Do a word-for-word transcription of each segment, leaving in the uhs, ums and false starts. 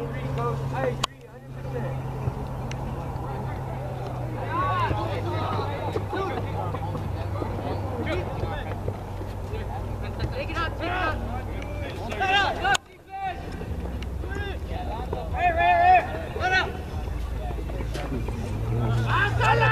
agree, Coach. I agree one hundred percent. Take it up, take it up. Set up, go defense. Hey, hey, hey. Let up. Asala!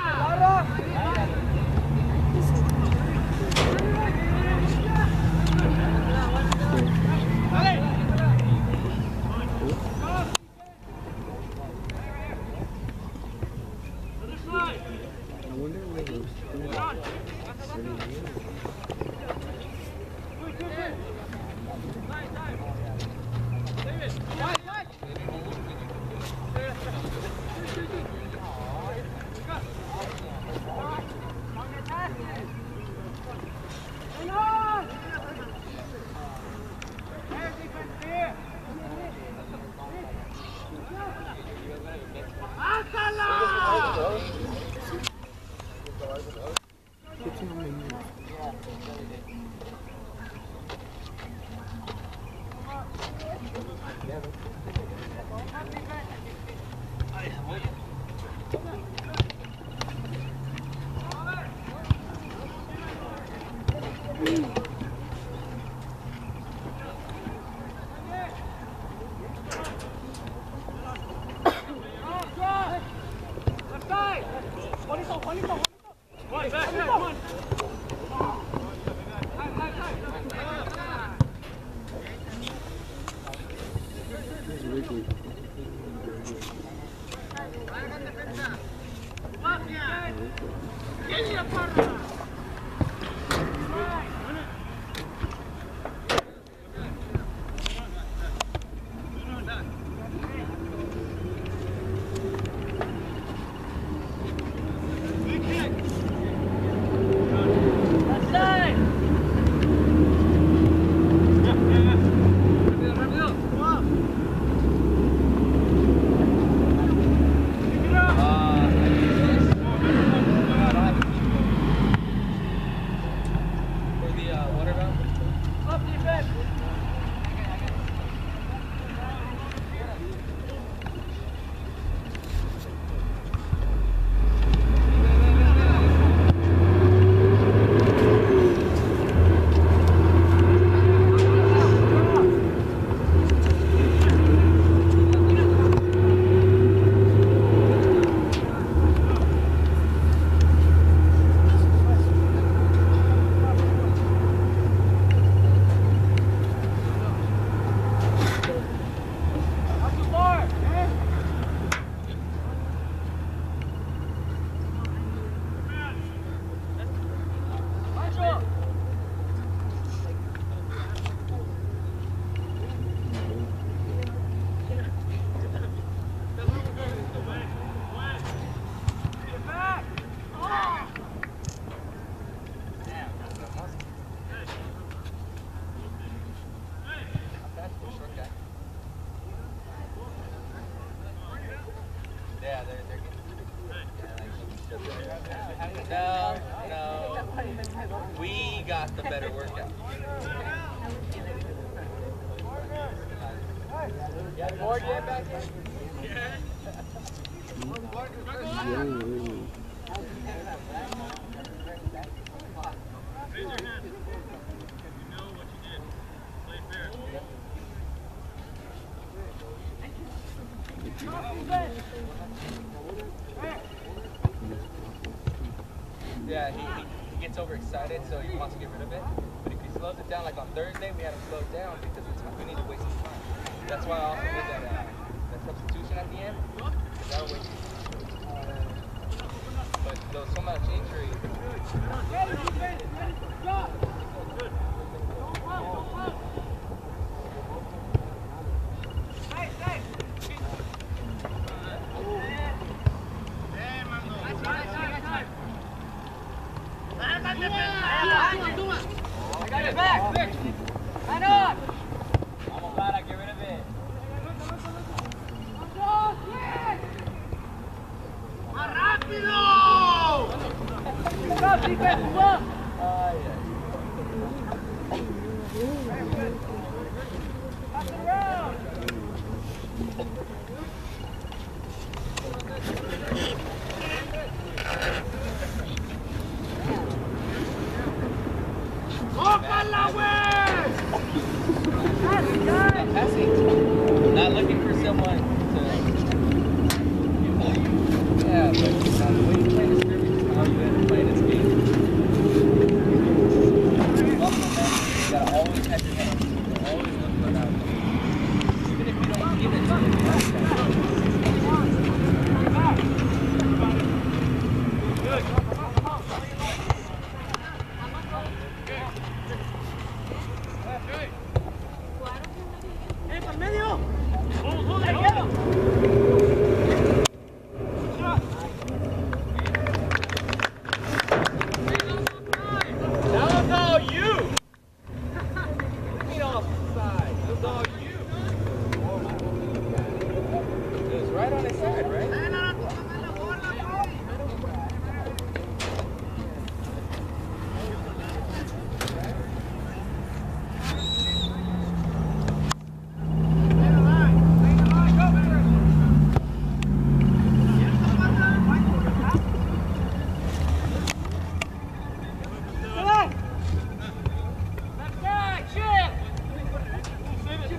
No, no. We got the better workout. You have board yet back here? Yeah. Raise your hand. You know what you did. Play fair. Yeah, he, he, he gets overexcited, so he wants to get rid of it. But if he slows it down, like on Thursday, we had him slow it down because it's, we need to waste his time. That's why I also did that, uh, that substitution at the end, because that'll waste his time. But there was so much injury. I got it back. Line up. I'm glad I get rid of it. ¡Más rápido! Stop, defense, move up. Ay, ay. Pass it around.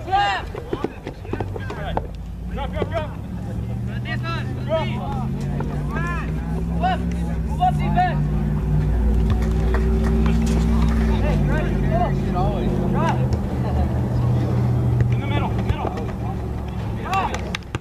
left. Drop, drop, drop. Drop. Left. Move up defense. Hey, ready? Go. Should always. Drop. In the middle, middle. Drop.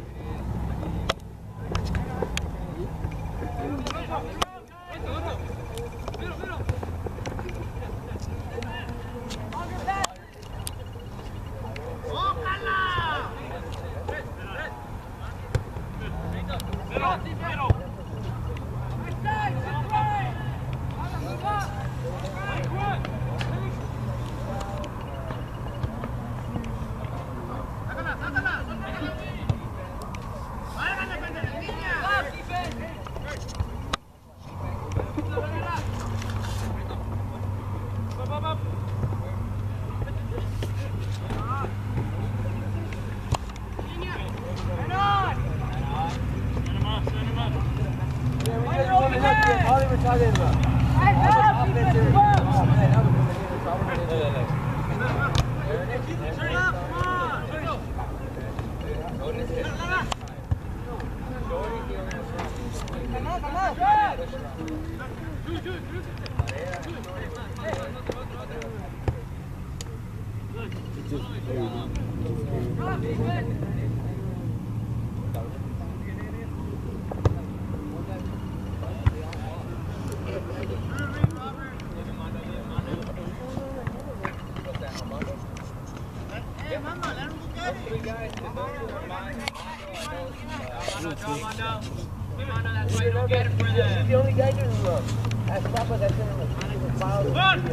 The only guy doing the that's Papa that's in the file.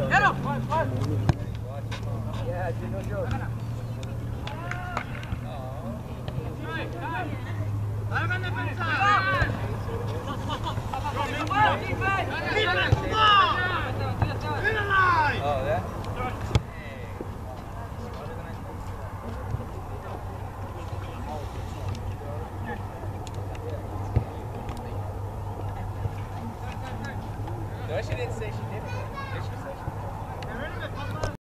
Yeah, dude, no joke. Oh, yeah? No, she didn't say she did.